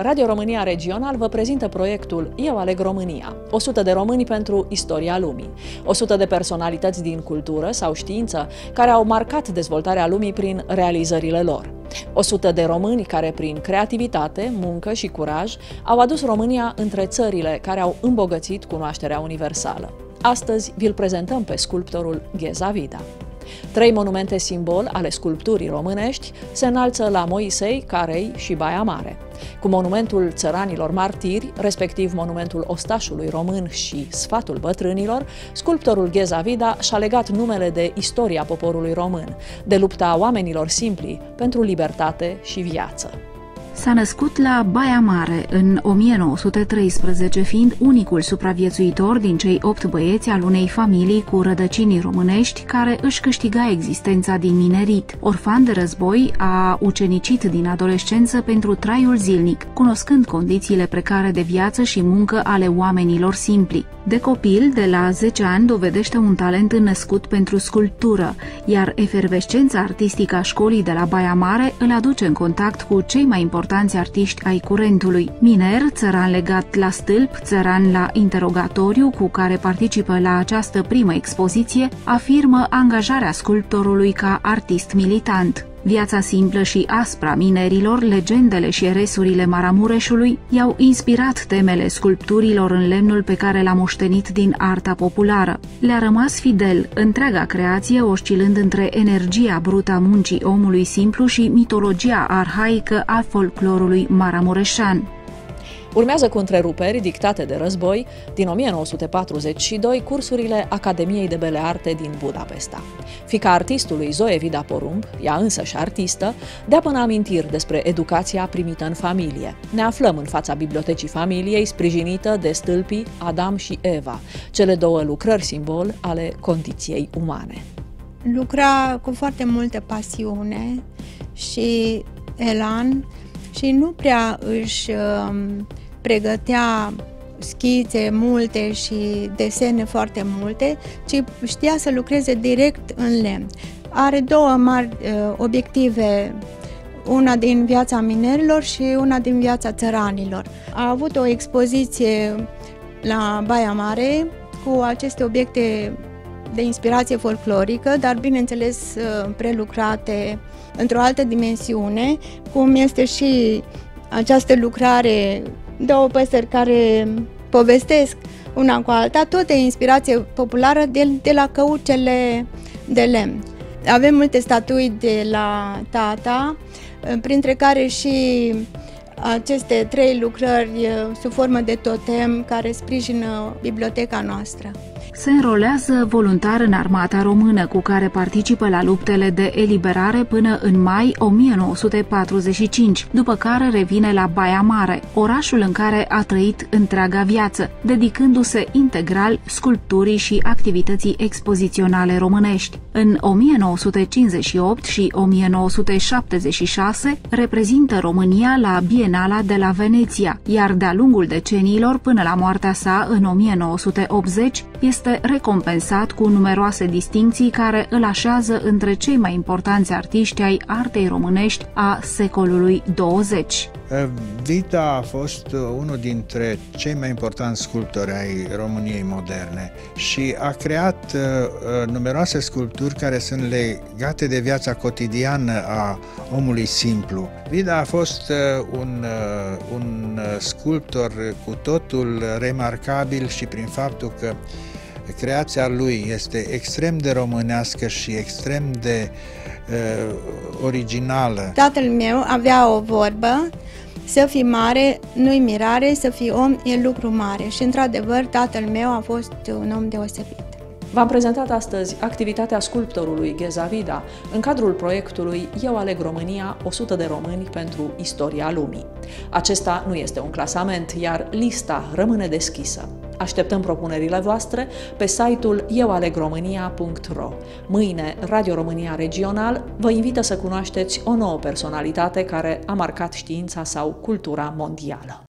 Radio România Regional vă prezintă proiectul Eu aleg România. 100 de români pentru istoria lumii. 100 de personalități din cultură sau știință care au marcat dezvoltarea lumii prin realizările lor. 100 de români care prin creativitate, muncă și curaj au adus România între țările care au îmbogățit cunoașterea universală. Astăzi vi-l prezentăm pe sculptorul Gheza Vida. 3 monumente simbol ale sculpturii românești se înalță la Moisei, Carei și Baia Mare. Cu monumentul țăranilor martiri, respectiv monumentul ostașului român și sfatul bătrânilor, sculptorul Gheza Vida și-a legat numele de istoria poporului român, de lupta oamenilor simpli pentru libertate și viață. S-a născut la Baia Mare în 1913, fiind unicul supraviețuitor din cei 8 băieți al unei familii cu rădăcini românești care își câștiga existența din minerit. Orfan de război, a ucenicit din adolescență pentru traiul zilnic, cunoscând condițiile precare de viață și muncă ale oamenilor simpli. De copil, de la 10 ani, dovedește un talent înnăscut pentru sculptură, iar efervescența artistică a școlii de la Baia Mare îl aduce în contact cu cei mai importanți artiști ai curentului. Miner, țăran legat la stâlp, țăran la interogatoriu, cu care participă la această primă expoziție, afirmă angajarea sculptorului ca artist militant. Viața simplă și aspră a minerilor, legendele și eresurile Maramureșului i-au inspirat temele sculpturilor în lemnul pe care l-a moștenit din arta populară. Le-a rămas fidel, întreaga creație oscilând între energia brută a muncii omului simplu și mitologia arhaică a folclorului maramureșan. Urmează cu întreruperi dictate de război, din 1942, cursurile Academiei de Bele Arte din Budapesta. Fiica artistului Zoe Vida Porumb, ea însăși artistă, dea până amintiri despre educația primită în familie. Ne aflăm în fața bibliotecii familiei, sprijinită de stâlpii Adam și Eva, cele 2 lucrări simbol ale condiției umane. Lucra cu foarte multă pasiune și elan și nu prea își pregătea schițe multe și desene foarte multe, ci știa să lucreze direct în lemn. Are 2 mari obiective, una din viața minerilor și una din viața țăranilor. A avut o expoziție la Baia Mare cu aceste obiecte de inspirație folclorică, dar bineînțeles prelucrate într-o altă dimensiune, cum este și această lucrare, 2 păsări care povestesc una cu alta, tot de inspirație populară de la căucele de lemn. Avem multe statui de la tata, printre care și aceste 3 lucrări sub formă de totem care sprijină biblioteca noastră. Se înrolează voluntar în armata română, cu care participă la luptele de eliberare până în mai 1945, după care revine la Baia Mare, orașul în care a trăit întreaga viață, dedicându-se integral sculpturii și activității expoziționale românești. În 1958 și 1976 reprezintă România la Bienala de la Veneția, iar de-a lungul deceniilor până la moartea sa în 1980 este recompensat cu numeroase distincții care îl așează între cei mai importanți artiști ai artei românești a secolului 20. Vida a fost unul dintre cei mai importanți sculptori ai României moderne și a creat numeroase sculpturi care sunt legate de viața cotidiană a omului simplu. Vida a fost un sculptor cu totul remarcabil și prin faptul că creația lui este extrem de românească și extrem de originală. Tatăl meu avea o vorbă: să fii mare nu-i mirare, să fii om e lucru mare. Și într-adevăr tatăl meu a fost un om deosebit. V-am prezentat astăzi activitatea sculptorului Gheza Vida în cadrul proiectului Eu aleg România, 100 de români pentru istoria lumii. Acesta nu este un clasament, iar lista rămâne deschisă. Așteptăm propunerile voastre pe site-ul eualegromânia.ro. Mâine, Radio România Regional vă invită să cunoașteți o nouă personalitate care a marcat știința sau cultura mondială.